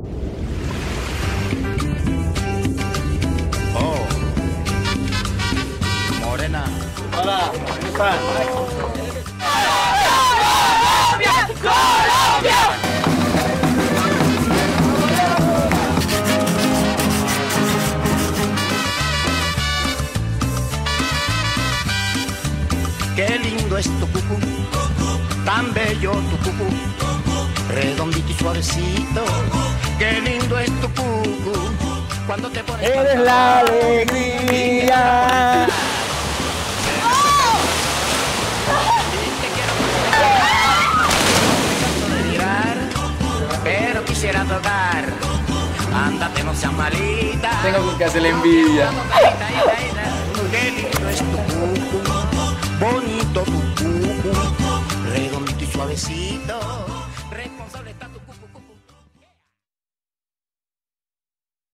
Oh, Morena. Hola, ¿cómo están? ¡Colombia! ¡Colombia! Qué lindo es tu cucú, tan bello tu cucú, redondito y suavecito. Qué lindo es tu cucú, cuando te pones. Eres la alegría. Pero quisiera tocar. Ándate, no seas malita. Tengo que hacerle envidia. Qué lindo es tu cucú, bonito tu cucú, redondito y suavecito.